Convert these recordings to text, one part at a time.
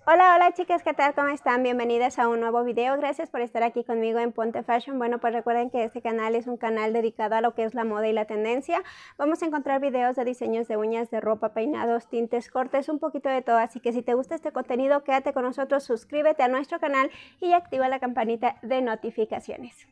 Hola, hola chicas, ¿qué tal? ¿Cómo están? Bienvenidas a un nuevo video. Gracias por estar aquí conmigo en Ponte Fashion. Bueno, pues recuerden que este canal es un canal dedicado a lo que es la moda y la tendencia. Vamos a encontrar videos de diseños de uñas, de ropa, peinados, tintes, cortes, un poquito de todo. Así que si te gusta este contenido, quédate con nosotros, suscríbete a nuestro canal y activa la campanita de notificaciones.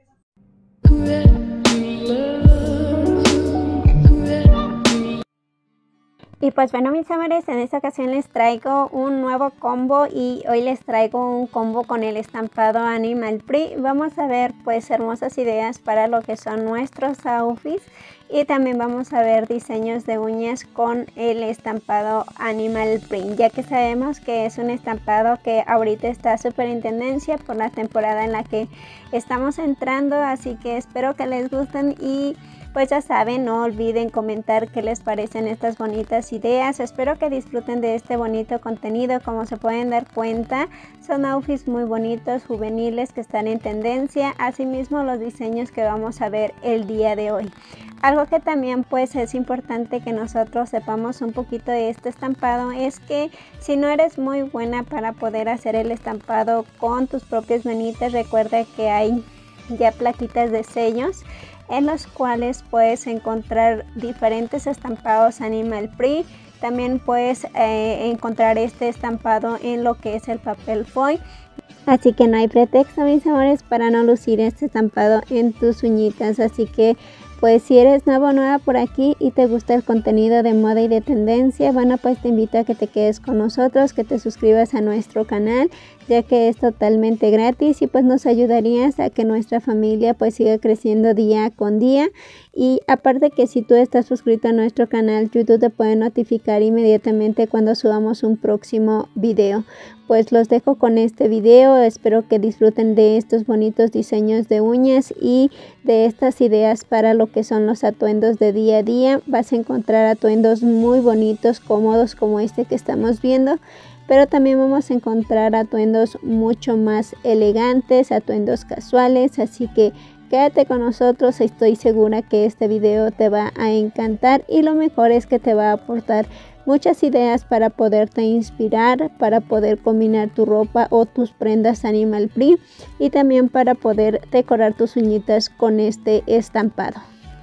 Y pues bueno, mis amores, en esta ocasión les traigo un nuevo combo y hoy les traigo un combo con el estampado Animal Print. Vamos a ver pues hermosas ideas para lo que son nuestros outfits y también vamos a ver diseños de uñas con el estampado Animal Print, ya que sabemos que es un estampado que ahorita está súper en tendencia por la temporada en la que estamos entrando, así que espero que les gusten y pues ya saben, no olviden comentar qué les parecen estas bonitas ideas. Espero que disfruten de este bonito contenido. Como se pueden dar cuenta, son outfits muy bonitos, juveniles, que están en tendencia. Asimismo, los diseños que vamos a ver el día de hoy. Algo que también pues es importante que nosotros sepamos un poquito de este estampado es que si no eres muy buena para poder hacer el estampado con tus propias manitas, recuerda que hay ya plaquitas de sellos en los cuales puedes encontrar diferentes estampados Animal Print. También puedes encontrar este estampado en lo que es el papel foil. Así que no hay pretexto, mis amores, para no lucir este estampado en tus uñitas. Así que pues si eres nuevo o nueva por aquí y te gusta el contenido de moda y de tendencia, bueno, pues te invito a que te quedes con nosotros, que te suscribas a nuestro canal, ya que es totalmente gratis y pues nos ayudarías a que nuestra familia pues siga creciendo día con día. Y aparte que si tú estás suscrito a nuestro canal, YouTube te puede notificar inmediatamente cuando subamos un próximo video. Pues los dejo con este video, espero que disfruten de estos bonitos diseños de uñas y de estas ideas para lo que son los atuendos de día a día. Vas a encontrar atuendos muy bonitos, cómodos como este que estamos viendo, pero también vamos a encontrar atuendos mucho más elegantes, atuendos casuales, así que quédate con nosotros, estoy segura que este video te va a encantar y lo mejor es que te va a aportar muchas ideas para poderte inspirar, para poder combinar tu ropa o tus prendas Animal Print y también para poder decorar tus uñitas con este estampado.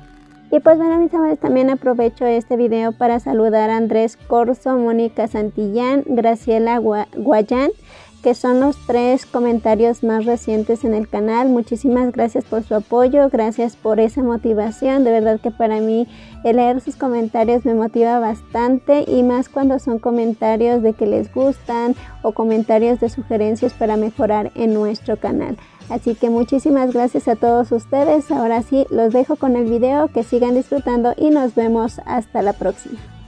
Y pues bueno, mis amores, también aprovecho este video para saludar a Andrés Corso, Mónica Santillán, Graciela Guayán, que son los 3 comentarios más recientes en el canal. Muchísimas gracias por su apoyo, gracias por esa motivación. De verdad que para mí el leer sus comentarios me motiva bastante y más cuando son comentarios de que les gustan o comentarios de sugerencias para mejorar en nuestro canal. Así que muchísimas gracias a todos ustedes. Ahora sí, los dejo con el video, que sigan disfrutando y nos vemos hasta la próxima.